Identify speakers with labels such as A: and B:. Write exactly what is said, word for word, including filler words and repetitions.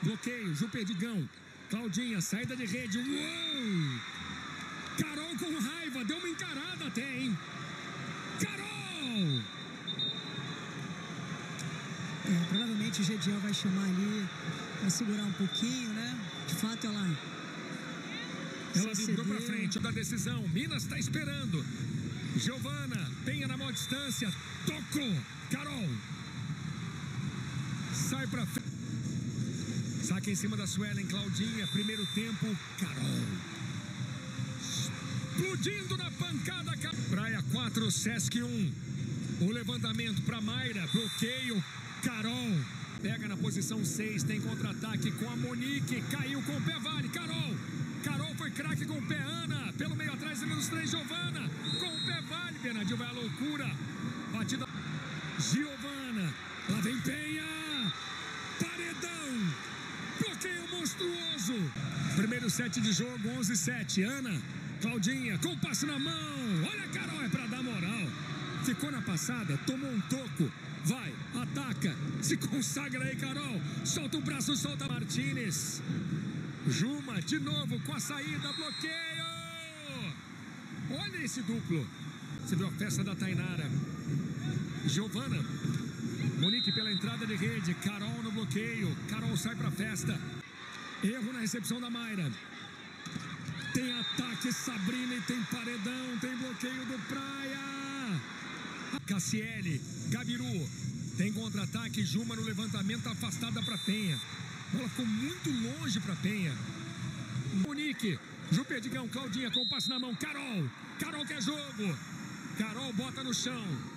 A: Bloqueio, Ju Perdigão. Claudinha, saída de rede. Uou! Carol com raiva, deu uma encarada até, hein? Carol!
B: É, provavelmente o Gediel vai chamar ali para segurar um pouquinho, né? De fato, ela...
A: Ela vibrou pra frente da decisão. Minas está esperando. Giovana, Penha na maior distância. Tocou. Carol. Sai pra frente. Saque em cima da Suelen. Claudinha. Primeiro tempo. Carol. Explodindo na pancada. Praia quatro, Sesc um. O levantamento pra Mayra. Bloqueio. Carol. Pega na posição seis. Tem contra-ataque com a Monique. Caiu com o pé, vale. Carol. Carol foi craque com o pé, Ana. Pelo meio atrás, menos três, Giovana. Com o pé, vale. Bernardinho vai à loucura. Batida. Giovana. Lá vem Penha. Paredão. Bloqueio monstruoso. Primeiro set de jogo, onze a sete. Ana. Claudinha. Com o passe na mão. Olha a Carol, é pra dar moral. Ficou na passada, tomou um toco. Vai, ataca. Se consagra aí, Carol. Solta o braço, solta Martínez. Juma, de novo, com a saída, bloqueio! Olha esse duplo. Você viu a festa da Tainara. Giovana. Monique pela entrada de rede. Carol no bloqueio. Carol sai pra festa. Erro na recepção da Mayra. Tem ataque, Sabrina, e tem paredão. Tem bloqueio do Praia. Cassiele, Gabiru. Tem contra-ataque, Juma no levantamento, afastada pra Penha. Bola ficou muito longe para Penha. Monique, Ju Perdigão, Claudinha com o passe na mão. Carol, Carol quer jogo. Carol bota no chão.